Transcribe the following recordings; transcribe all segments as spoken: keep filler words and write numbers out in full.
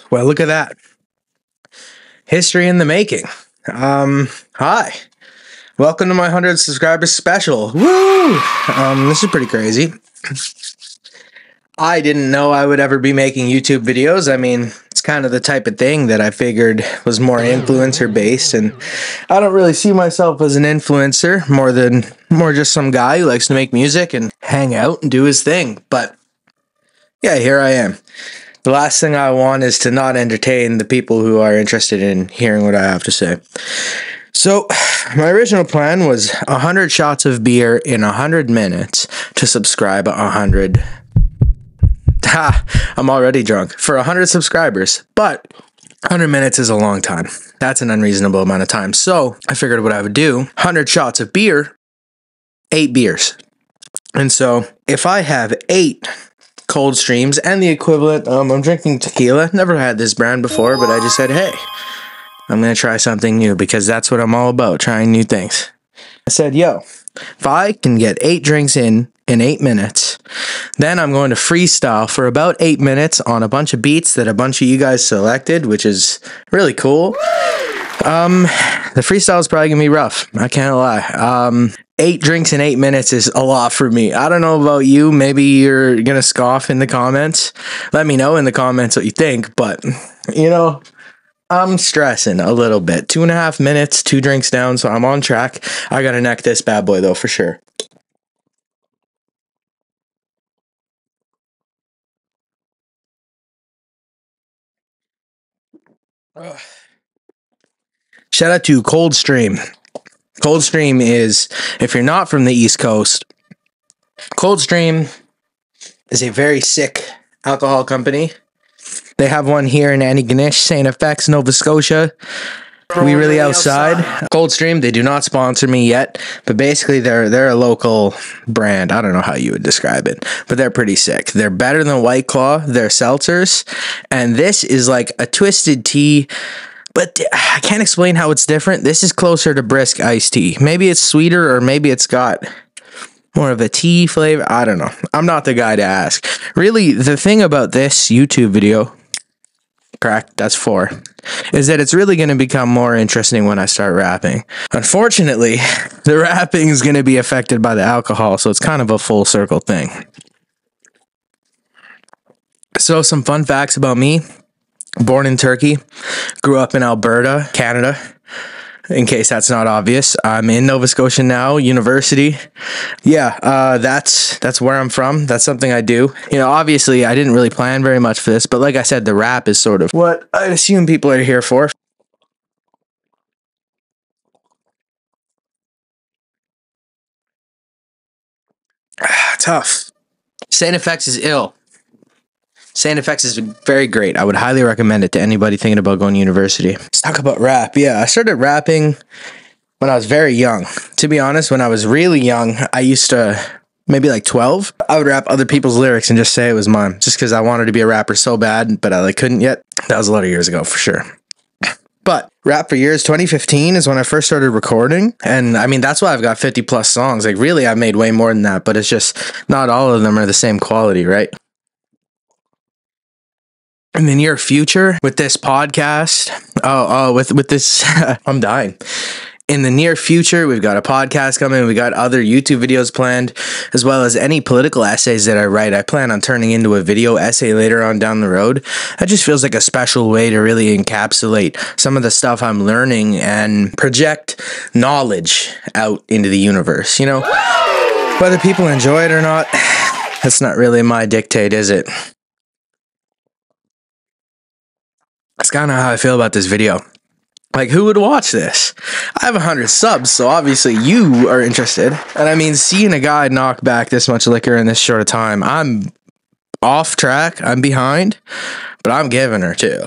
Well, look at that. History in the making. Um, hi. Welcome to my one hundred subscribers special. Woo! Um, this is pretty crazy. I didn't know I would ever be making YouTube videos. I mean, it's kind of the type of thing that I figured was more influencer based, and I don't really see myself as an influencer more than more just some guy who likes to make music and hang out and do his thing. But yeah, here I am. The last thing I want is to not entertain the people who are interested in hearing what I have to say. So, my original plan was one hundred shots of beer in one hundred minutes to subscribe one hundred. Ha! I'm already drunk. For one hundred subscribers. But one hundred minutes is a long time. That's an unreasonable amount of time. So, I figured what I would do, one hundred shots of beer, eight beers. And so, if I have eight cold streams and the equivalent, um, I'm drinking tequila. Never had this brand before, but I just said, hey, I'm going to try something new because that's what I'm all about, trying new things. I said, yo, if I can get eight drinks in in eight minutes, then I'm going to freestyle for about eight minutes on a bunch of beats that a bunch of you guys selected, which is really cool. Um, the freestyle is probably going to be rough. I can't lie. Um, eight drinks in eight minutes is a lot for me. I don't know about you. Maybe you're going to scoff in the comments. Let me know in the comments what you think, but you know, I'm stressing a little bit. Two and a half minutes, two drinks down, so I'm on track. I got to neck this bad boy though, for sure. Ugh. Shout out to Coldstream. Coldstream is, if you're not from the East Coast, Coldstream is a very sick alcohol company. They have one here in Antigonish, Saint F X, Nova Scotia. We really outside. Coldstream, they do not sponsor me yet, but basically they're they're a local brand. I don't know how you would describe it, but they're pretty sick. They're better than White Claw. They're seltzers, and this is like a twisted tea. But I can't explain how it's different. This is closer to brisk iced tea. Maybe it's sweeter, or maybe it's got more of a tea flavor. I don't know. I'm not the guy to ask. Really, the thing about this YouTube video, crack, that's four, is that it's really going to become more interesting when I start rapping. Unfortunately, the rapping is going to be affected by the alcohol, so it's kind of a full circle thing. So, some fun facts about me. Born in Turkey, grew up in Alberta, Canada, in case that's not obvious. I'm in Nova Scotia now, university. Yeah, uh, that's that's where I'm from. That's something I do. You know, obviously, I didn't really plan very much for this, but like I said, the rap is sort of what I assume people are here for. Tough. Saint F X is ill. Saint F X is very great. I would highly recommend it to anybody thinking about going to university. Let's talk about rap. Yeah, I started rapping when I was very young. To be honest, when I was really young, I used to, maybe like twelve, I would rap other people's lyrics and just say it was mine, just because I wanted to be a rapper so bad, but I like couldn't yet. That was a lot of years ago for sure. But rap for years, twenty fifteen is when I first started recording. And I mean, that's why I've got fifty plus songs. Like really, I've made way more than that, but it's just not all of them are the same quality, right? In the near future, with this podcast, oh, oh, with, with this, I'm dying. In the near future, we've got a podcast coming. We got other YouTube videos planned, as well as any political essays that I write. I plan on turning into a video essay later on down the road. That just feels like a special way to really encapsulate some of the stuff I'm learning and project knowledge out into the universe. You know, whether people enjoy it or not, that's not really my dictate, is it? That's kind of how I feel about this video. Like, who would watch this? I have one hundred subs, so obviously you are interested. And I mean, seeing a guy knock back this much liquor in this short of time, I'm off track, I'm behind, but I'm giving her too.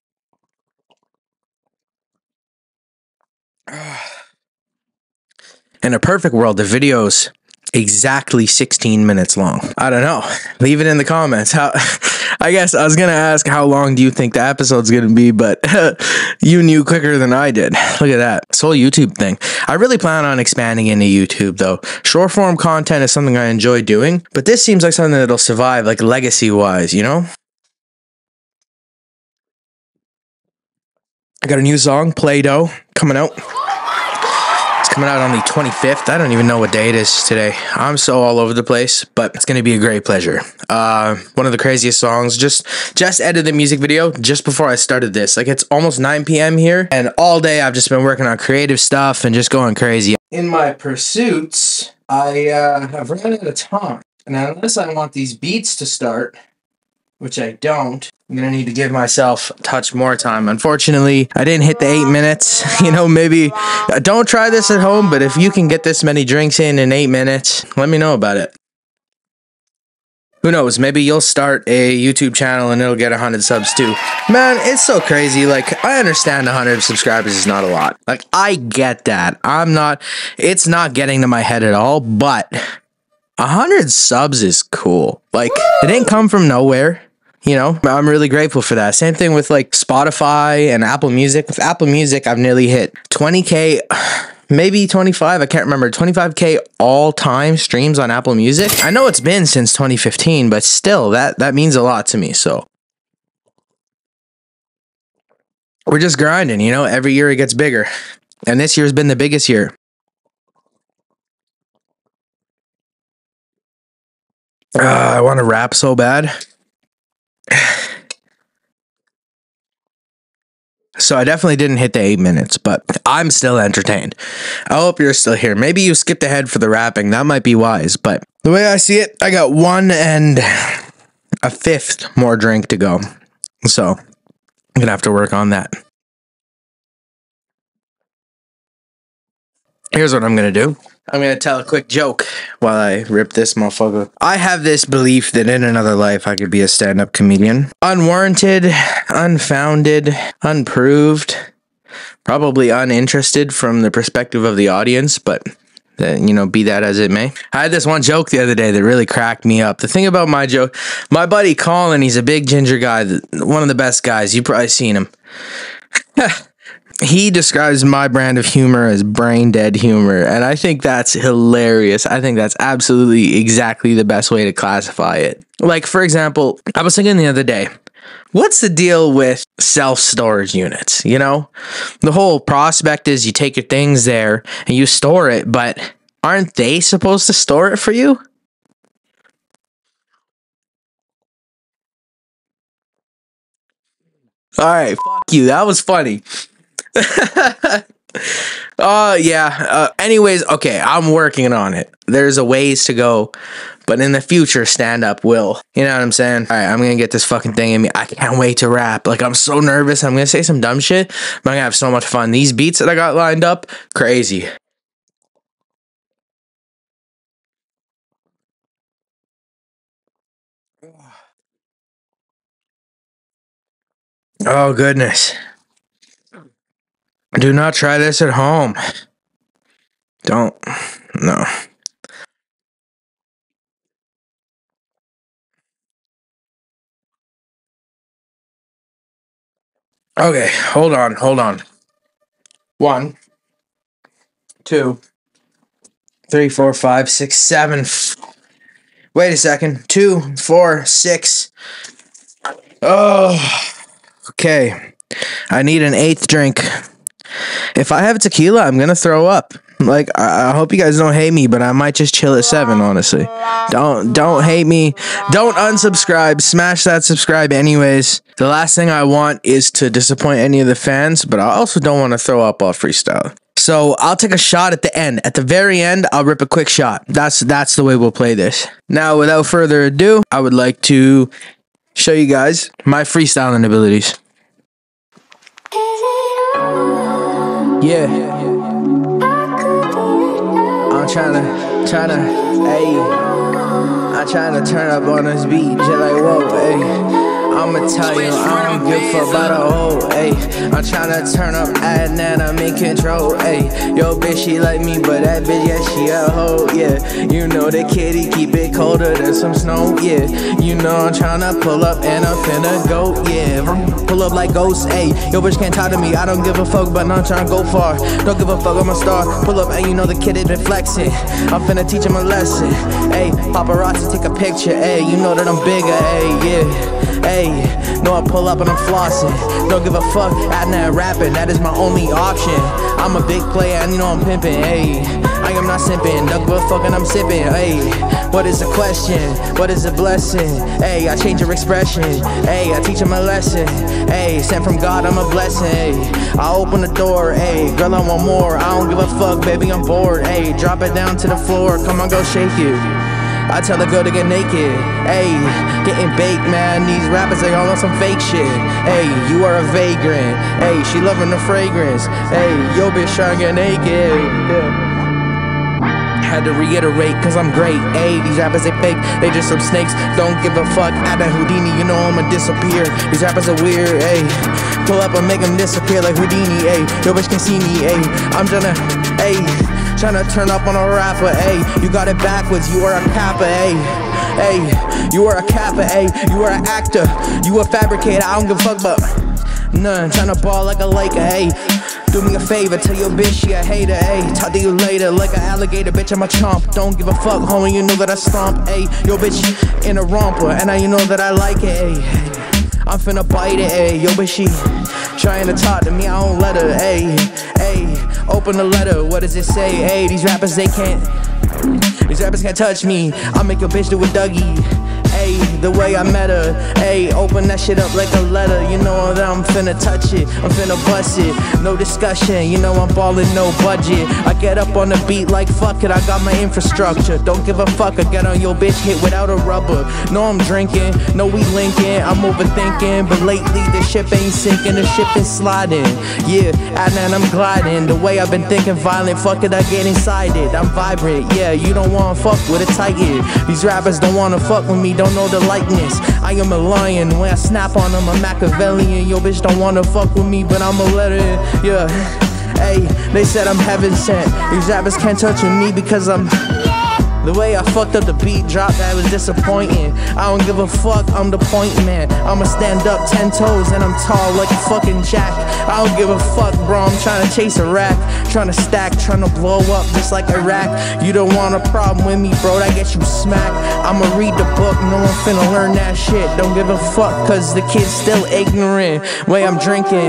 In a perfect world, the video's exactly sixteen minutes long. I don't know. Leave it in the comments. How... I guess I was going to ask how long do you think the episode's going to be, but you knew quicker than I did. Look at that. This whole YouTube thing. I really plan on expanding into YouTube, though. Short form content is something I enjoy doing, but this seems like something that'll survive, like legacy-wise, you know? I got a new song, Play-Doh, coming out. It's coming out on the twenty-fifth. I don't even know what day it is today. I'm so all over the place, but it's going to be a great pleasure. Uh, one of the craziest songs. Just just edited the music video just before I started this. Like, it's almost nine p m here, and all day I've just been working on creative stuff and just going crazy. In my pursuits, I uh, have run out of time. And unless I want these beats to start, which I don't, I'm going to need to give myself a touch more time. Unfortunately, I didn't hit the eight minutes. You know, maybe uh, don't try this at home, but if you can get this many drinks in in eight minutes, let me know about it. Who knows, maybe you'll start a YouTube channel and it'll get one hundred subs too. Man, it's so crazy. Like, I understand one hundred subscribers is not a lot. Like, I get that. I'm not, it's not getting to my head at all, but one hundred subs is cool. Like, it didn't come from nowhere. You know, I'm really grateful for that. Same thing with like Spotify and Apple Music. With Apple Music, I've nearly hit twenty K, maybe twenty-five. I can't remember. twenty-five K all-time streams on Apple Music. I know it's been since twenty fifteen, but still, that, that means a lot to me. So we're just grinding, you know, every year it gets bigger. And this year's been the biggest year. Uh, I want to rap so bad. So I definitely didn't hit the eight minutes, but I'm still entertained. I hope you're still here. Maybe you skipped ahead for the rapping. That might be wise, but the way I see it, I got one and a fifth more drink to go. So I'm going to have to work on that. Here's what I'm going to do. I'm going to tell a quick joke while I rip this motherfucker. I have this belief that in another life I could be a stand-up comedian. Unwarranted, unfounded, unproved, probably uninterested from the perspective of the audience, but uh, you know, be that as it may. I had this one joke the other day that really cracked me up. The thing about my joke, my buddy Colin, he's a big ginger guy, one of the best guys. You've probably seen him. He describes my brand of humor as brain dead humor, and I think that's hilarious. I think that's absolutely exactly the best way to classify it. Like, for example, I was thinking the other day, what's the deal with self-storage units? You know, the whole prospect is you take your things there and you store it, but aren't they supposed to store it for you? All right, fuck you. That was funny. Oh, uh, yeah. Uh, anyways, okay, I'm working on it. There's a ways to go, but in the future, stand-up will. You know what I'm saying? All right, I'm going to get this fucking thing in me. I can't wait to rap. Like, I'm so nervous. I'm going to say some dumb shit, but I'm going to have so much fun. These beats that I got lined up, crazy. Oh, goodness. Do not try this at home. Don't. No. Okay, hold on, hold on. One, two, three, four, five, six, seven. Wait a second. Two, four, six. Oh, okay. I need an eighth drink. If I have tequila, I'm gonna throw up. Like, I, I hope you guys don't hate me, but I might just chill at seven, honestly. Don't don't hate me. Don't unsubscribe. Smash that subscribe anyways. The last thing I want is to disappoint any of the fans, but I also don't want to throw up off freestyle. So I'll take a shot at the end. At the very end, I'll rip a quick shot. That's that's the way we'll play this. Now, without further ado, I would like to show you guys my freestyling abilities. Yeah, I'm tryna, tryna, ayy, I'm tryna turn up on this beat, just like whoa, ayy. I'ma tell you, I don't give a fuck about a hoe, ayy. I'm tryna turn up, add that I'm in control, ayy. Yo, bitch, she like me, but that bitch, yeah, she a hoe, yeah. You know the kitty keep it colder than some snow, yeah. You know I'm tryna pull up and I'm finna go, yeah. Pull up like ghosts, ayy. Yo, bitch can't talk to me, I don't give a fuck, but I'm tryna go far. Don't give a fuck, I'm a star. Pull up and you know the kid has been flexing. I'm finna teach him a lesson, ayy. Paparazzi take a picture, ayy. You know that I'm bigger, ayy, yeah. Ayy, know I pull up and I'm flossing. Don't give a fuck, I'm not rapping, that is my only option. I'm a big player and you know I'm pimping, ayy. I am not simping, don't give a fuck and I'm sipping, ayy. What is the question? What is the blessing? Ayy, I change your expression, ayy, I teach him a lesson, ayy, sent from God, I'm a blessing, ayy. I open the door, ayy, girl I want more, I don't give a fuck, baby I'm bored, ayy, drop it down to the floor, come on go shake it. I tell the girl to get naked, ayy, getting baked, man. These rappers, they all on some fake shit. Ayy, you are a vagrant. Ayy, she loving the fragrance. Ayy, yo bitch trying to get naked. Yeah. Had to reiterate, cause I'm great. Ayy, these rappers, they fake, they just some snakes. Don't give a fuck, I that Houdini, you know I'ma disappear. These rappers are weird, ayy. Pull up and make them disappear like Houdini, ayy. Yo bitch can see me, ayy. I'm tryna, ayy. Tryna turn up on a rapper, ayy. You got it backwards, you are a kappa, ayy. Ayy, you are a kappa, ayy. You are an actor, you a fabricator, I don't give a fuck about none. Tryna ball like a Laker, ayy. Do me a favor, tell your bitch she a hater, ayy. Talk to you later like an alligator, bitch I'm a chomp. Don't give a fuck, homie, you know that I stomp, ayy. Yo bitch in a romper, and now you know that I like it, ayy. I'm finna bite it, ayy. Yo bitch she trying to talk to me, I don't let her, ayy. Ayy. Open the letter, what does it say? Hey, these rappers, they can't These rappers can't touch me. I'll make your bitch do a Dougie. Ayy, the way I met her. Ayy, open that shit up like a letter. You know that I'm finna touch it, I'm finna bust it. No discussion, you know I'm ballin', no budget. I get up on the beat like fuck it, I got my infrastructure. Don't give a fuck, I get on your bitch hit without a rubber. No, I'm drinking, no, we linking. I'm overthinking, but lately the ship ain't sinking, the ship is sliding. Yeah, and then I'm gliding. The way I've been thinking violent, fuck it, I get inside it. I'm vibrant, yeah, you don't wanna fuck with a titan. These rappers don't wanna fuck with me, don't know the likeness. I am a lion, when I snap on them, I'm Machiavellian. Yo bitch don't wanna fuck with me, but I'ma let it, yeah. Ayy, they said I'm heaven sent. These rappers can't touch me because I'm the way I fucked up the beat drop, that was disappointing. I don't give a fuck, I'm the point man. I'ma stand up ten toes and I'm tall like a fucking jack. I don't give a fuck, bro, I'm trying to chase a rack. Trying to stack, trying to blow up just like Iraq. You don't want a problem with me, bro, that gets you smacked. I'ma read the book, no one finna learn that shit. Don't give a fuck, cause the kid's still ignorant. Way I'm drinking,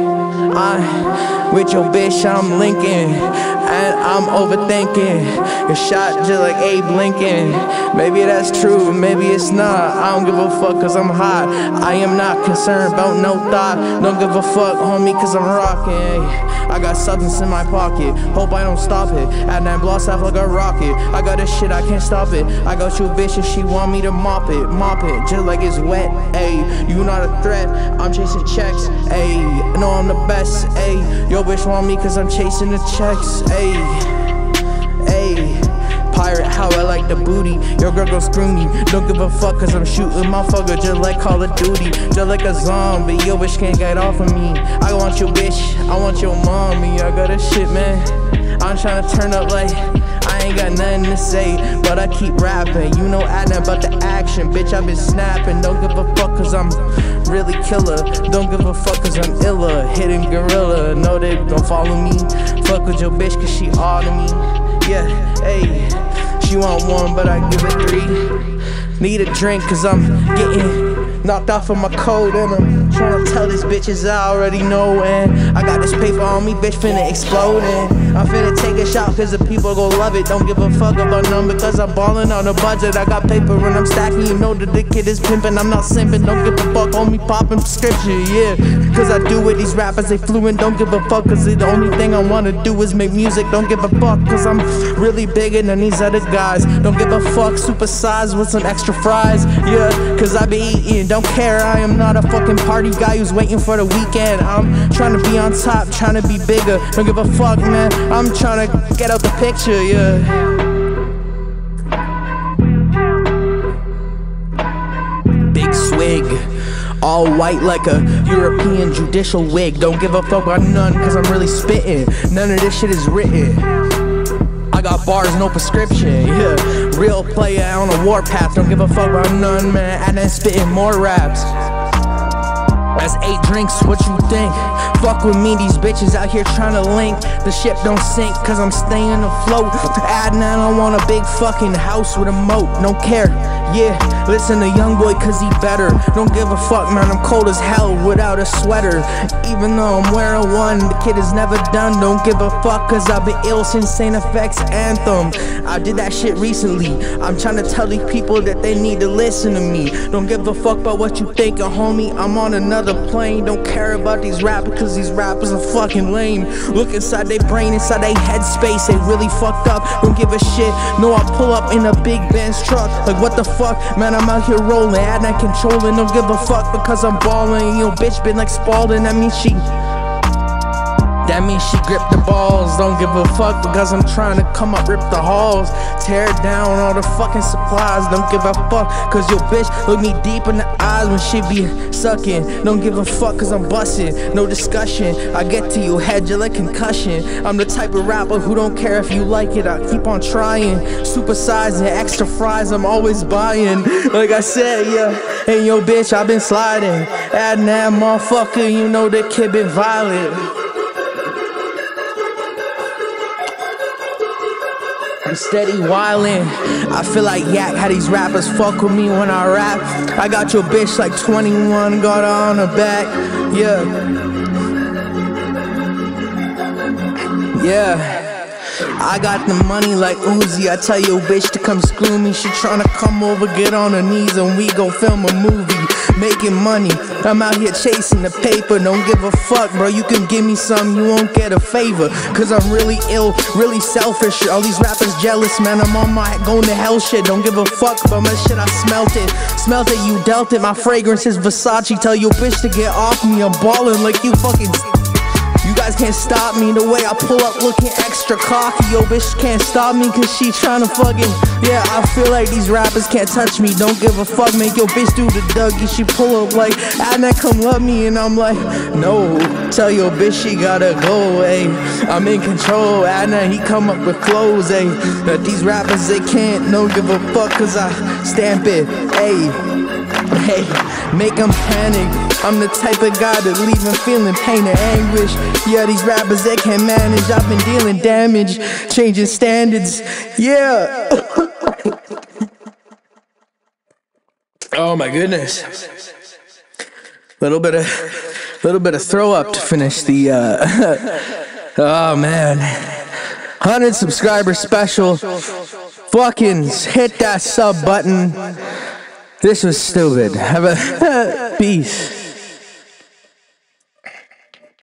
I, with your bitch I'm linking. And I'm overthinking. Your shot just like Abe Lincoln. Maybe that's true, maybe it's not. I don't give a fuck cause I'm hot. I am not concerned about no thought. Don't give a fuck, homie, cause I'm rocking. I got substance in my pocket, hope I don't stop it. And then blast off like a rocket. I got this shit, I can't stop it. I got you a bitch and she want me to mop it. Mop it, just like it's wet, ayy. You not a threat, I'm chasing checks, ayy. I know I'm the best, ayy. Yo bitch want me cause I'm chasing the checks, ayy. Ayy, pirate, how I like the booty. Your girl go screw me. Don't give a fuck cause I'm shooting my fucker just like Call of Duty. Just like a zombie, your bitch can't get off of me. I want your bitch, I want your mommy. I got this shit, man. I'm trying to turn up like I ain't got nothing to say, but I keep rapping. You know I know about the action, bitch, I been snapping. Don't give a fuck cause I'm really killer. Don't give a fuck cause I'm iller. Hidden gorilla, no they don't follow me. Fuck with your bitch cause she all to me. Yeah, ayy, she want one but I give it three. Need a drink cause I'm getting knocked off of my code and I'm trying to tell these bitches I already know. And I got this paper on me, bitch, finna explode. And I'm finna take a shot cause the people gon' love it. Don't give a fuck about none because I'm ballin' on a budget. I got paper and I'm stacking, you know that the kid is pimpin'. I'm not simpin', don't give a fuck, on me poppin' prescription, yeah. Cause I do with these rappers, they fluent, don't give a fuck. Cause the only thing I wanna do is make music. Don't give a fuck cause I'm really bigger than these other guys. Don't give a fuck, supersized with some extra fries, yeah. Cause I be eating, don't care, I am not a fucking party guy who's waiting for the weekend. I'm trying to be on top, trying to be bigger. Don't give a fuck, man, I'm trying to get out the picture, yeah. Big swig, all white like a European judicial wig. Don't give a fuck about none cause I'm really spitting. None of this shit is written. I got bars, no prescription, yeah. Real player on a warpath. Don't give a fuck about none, man. And then spitting more raps. That's eight drinks, what you think? Fuck with me, these bitches out here trying to link. The ship don't sink, cause I'm staying afloat. Adnan, I want a big fucking house with a moat, don't care. Yeah, listen to Youngboy cause he better. Don't give a fuck, man, I'm cold as hell without a sweater. Even though I'm wearing one, the kid is never done. Don't give a fuck cause I've been ill since Saint Effects Anthem. I did that shit recently. I'm trying to tell these people that they need to listen to me. Don't give a fuck about what you think of, homie. I'm on another plane. Don't care about these rappers cause these rappers are fucking lame. Look inside their brain, inside their headspace, they really fucked up. Don't give a shit. No, I pull up in a big Benz truck. Like what the fuck, man, I'm out here rolling, and not controlling. Don't give a fuck because I'm balling. Yo, bitch been like Spalding. That means she That means she gripped the balls. Don't give a fuck because I'm trying to come up, rip the halls, tear down all the fucking supplies. Don't give a fuck cause your bitch look me deep in the eyes when she be sucking. Don't give a fuck cause I'm busting, no discussion. I get to your head, you're like concussion. I'm the type of rapper who don't care if you like it, I keep on trying. Supersizing, extra fries, I'm always buying. Like I said, yeah, hey yo bitch, I been sliding. Adding that motherfucker, you know the kid been violent. I'm steady wildin'. I feel like Yak, how these rappers fuck with me when I rap. I got your bitch like twenty-one, got her on her back. Yeah. Yeah. I got the money like Uzi. I tell your bitch to come screw me. She tryna come over, get on her knees, and we gon' film a movie. Making money, I'm out here chasing the paper. Don't give a fuck, bro, you can give me some, you won't get a favor. Cause I'm really ill, really selfish. All these rappers jealous, man, I'm on my going to hell shit. Don't give a fuck about my shit, I smelt it. Smelt it, you dealt it, my fragrance is Versace. Tell your bitch to get off me, I'm ballin' like you fucking. You guys can't stop me, the way I pull up looking extra cocky. Yo bitch can't stop me cause she tryna fucking. Yeah, I feel like these rappers can't touch me. Don't give a fuck, make your bitch do the Dougie. She pull up like, Adnan come love me, and I'm like, no. Tell your bitch she gotta go, ayy. I'm in control, Adnan he come up with clothes, ayy. But these rappers they can't, don't give a fuck cause I stamp it, ayy. Hey, make them panic. I'm the type of guy that leave them feeling pain and anguish. Yeah, these rappers they can't manage. I've been dealing damage, changing standards. Yeah. Oh my goodness. Little bit of, little bit of throw up to finish the. Uh, oh man, one hundred subscriber special. Fucking hit that sub button. This was stupid. Have a peace.